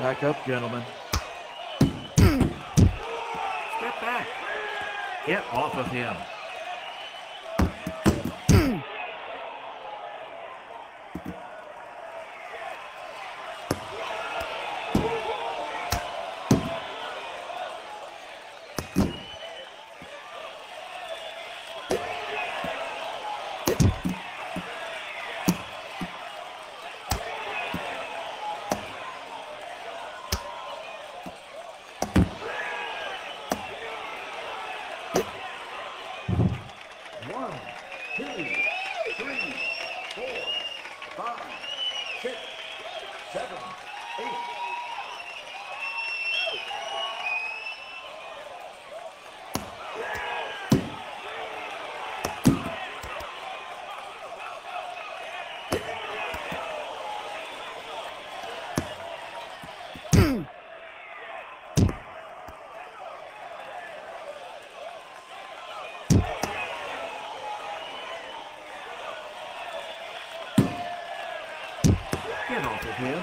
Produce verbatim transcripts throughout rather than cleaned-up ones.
Back up, gentlemen. Step back. Get off of him. One, two, three, four, five, six, seven, eight. Get off of him.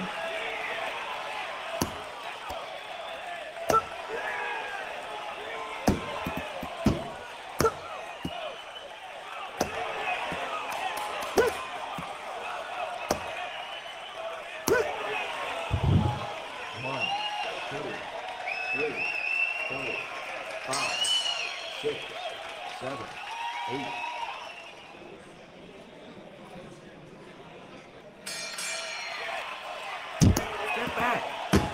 One, two, three, four, five, six, seven, eight. Step back.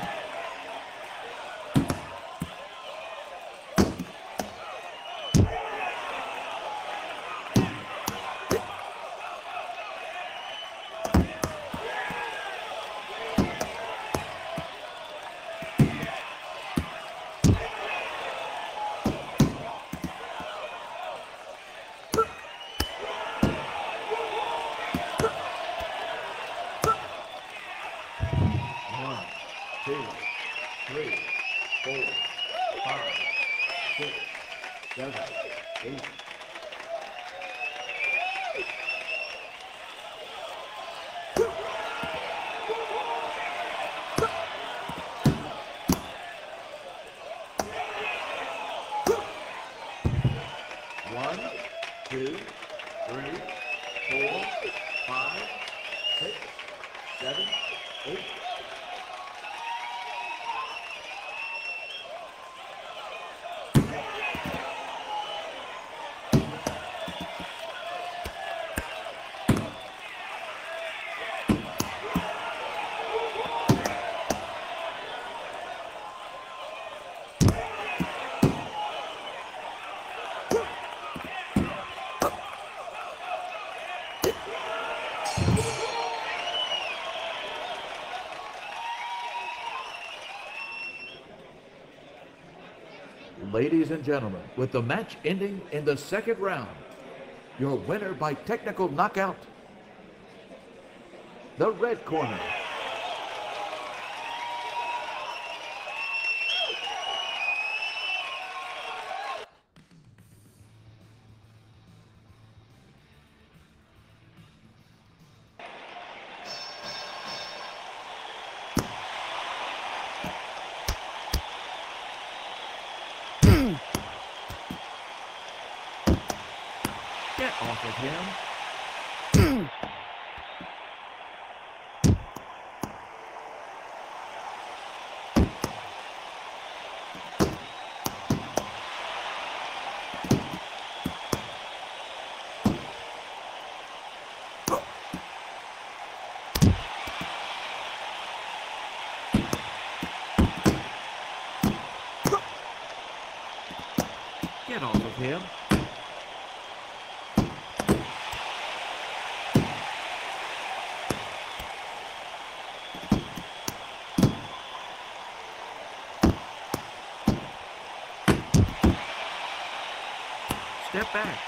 One, two, three, four, five, six, seven, eight. One, two, three, four, five, six, seven, eight. Ladies and gentlemen, with the match ending in the second round, your winner by technical knockout, the red corner. Get off of him. Get off of him. Step back.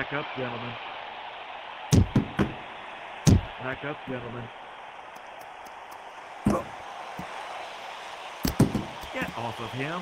Back up, gentlemen. Back up, gentlemen. Get off of him.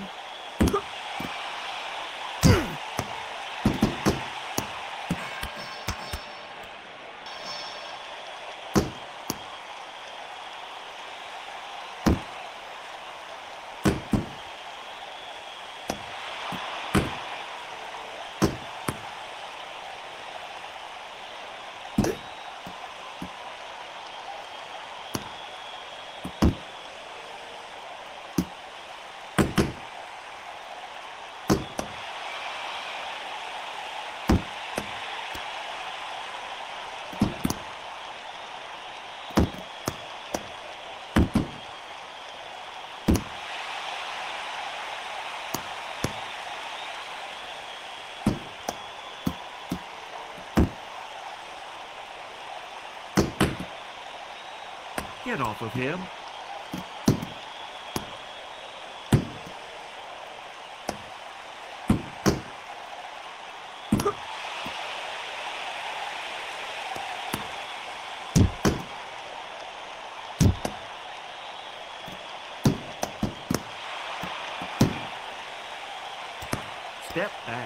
Get off of him. Step back.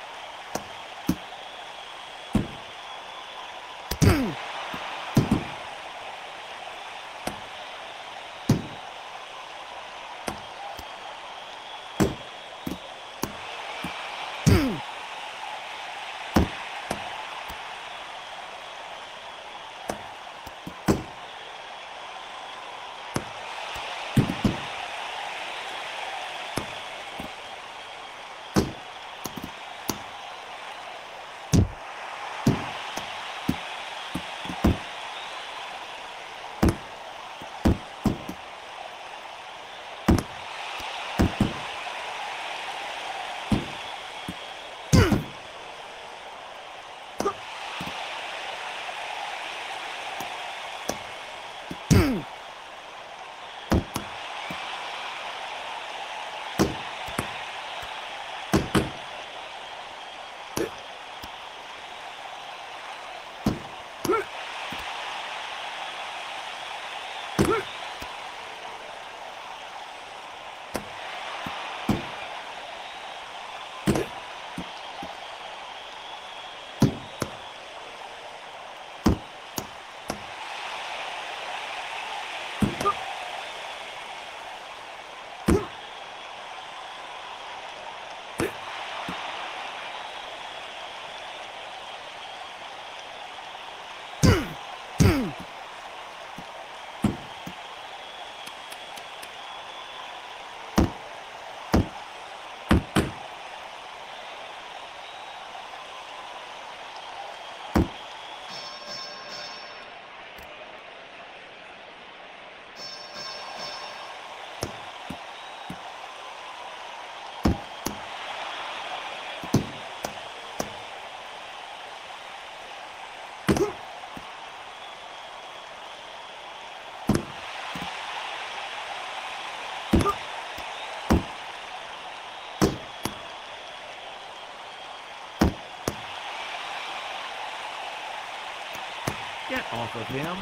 Get off of him.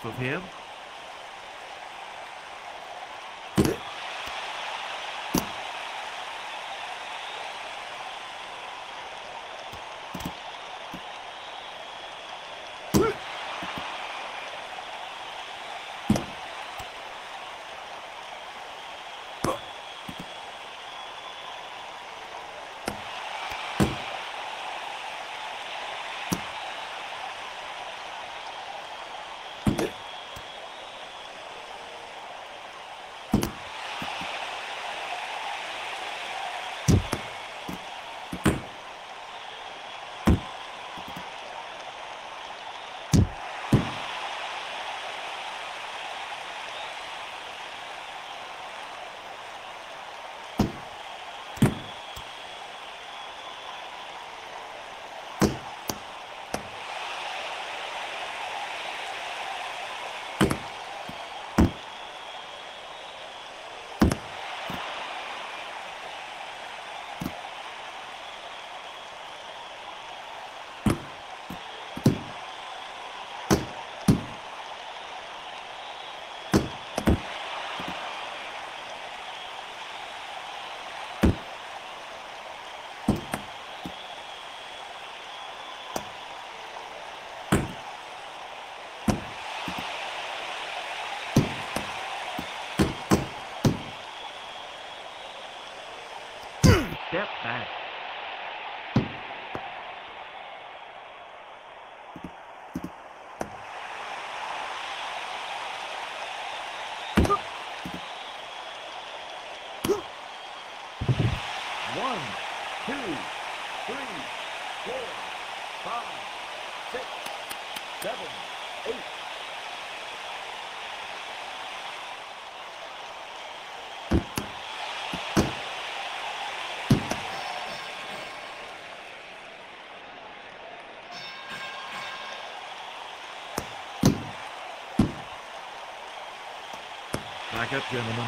off of him. Step back. One, two, three, four, five, six, seven, eight. Back up, gentlemen.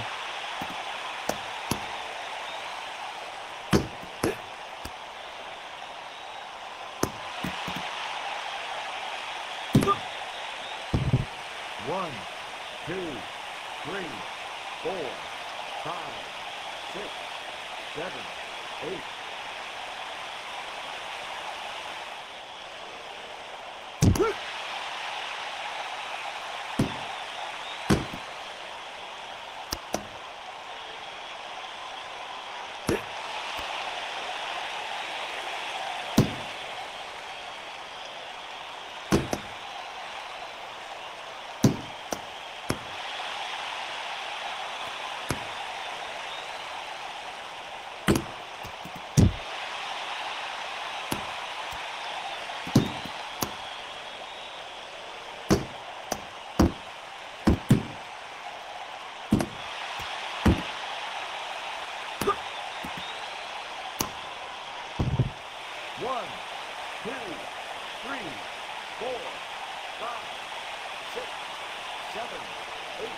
One, two, three, four, five, six, seven, eight. One, two, three, four, five, six, seven, eight.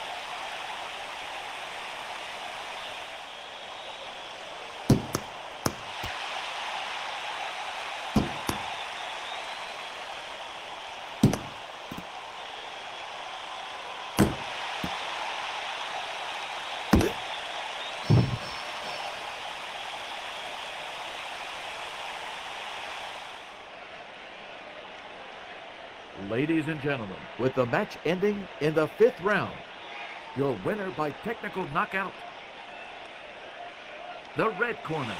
Ladies and gentlemen, with the match ending in the fifth round, your winner by technical knockout, the red corner.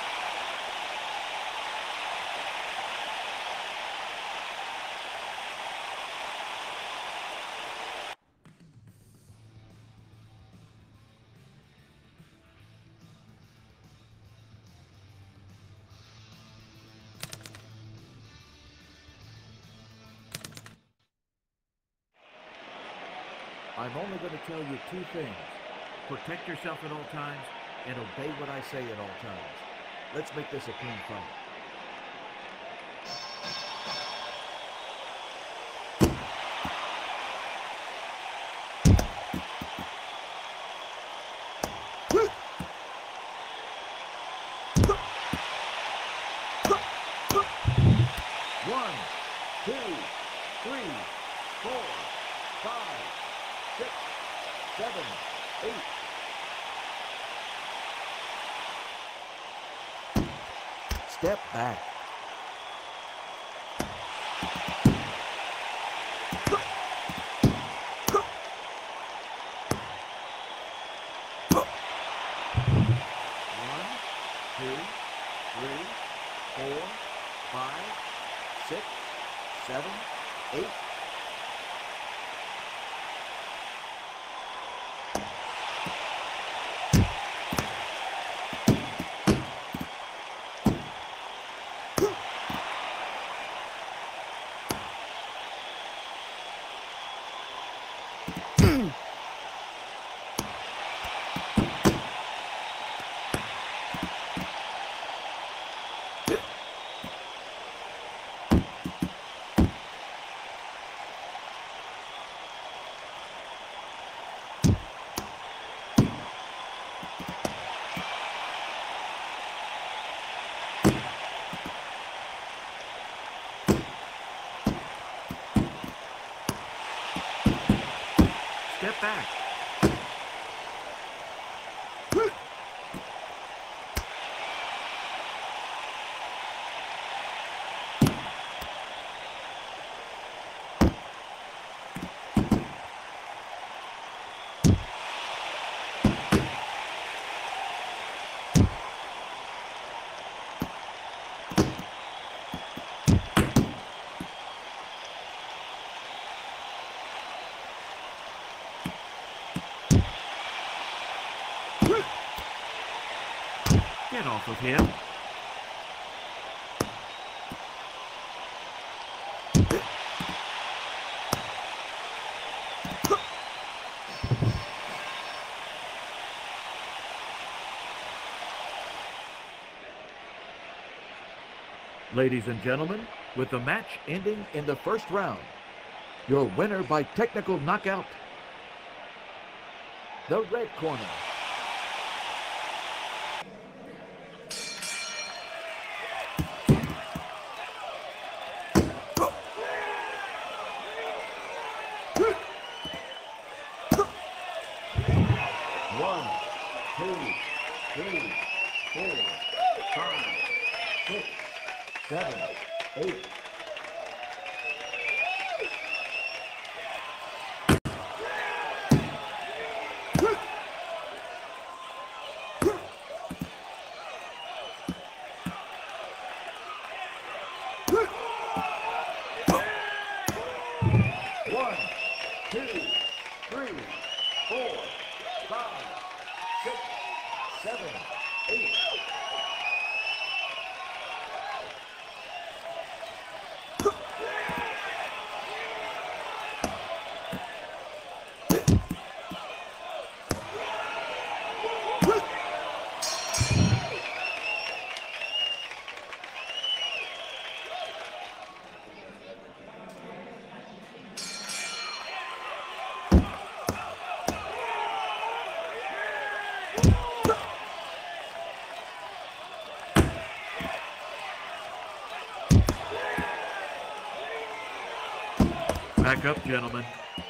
I'm only going to tell you two things. Protect yourself at all times and obey what I say at all times. Let's make this a clean fight. One, two, three, four, five. Step back. One, two, three, four, five, six, seven, eight. Step back. Get off of him. Ladies and gentlemen, with the match ending in the first round, your winner by technical knockout, the red corner. One, two, three, four, five, six, seven, eight. One, two, three, four, five, six, seven, eight. Back up, gentlemen.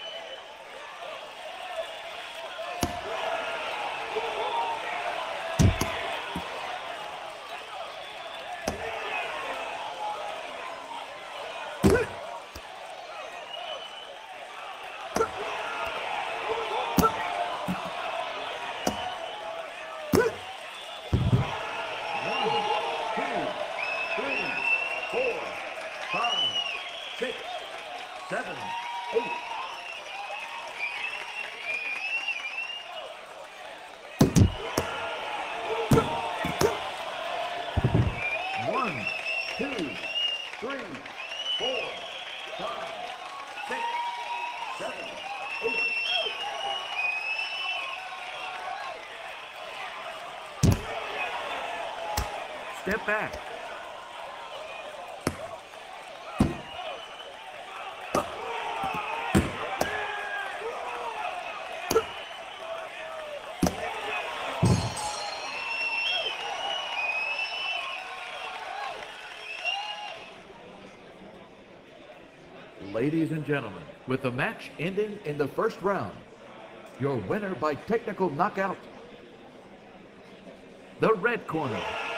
Seven, eight. One, two, three, four, five, six, seven, eight. Step back. Ladies and gentlemen, with the match ending in the first round, your winner by technical knockout, the red corner.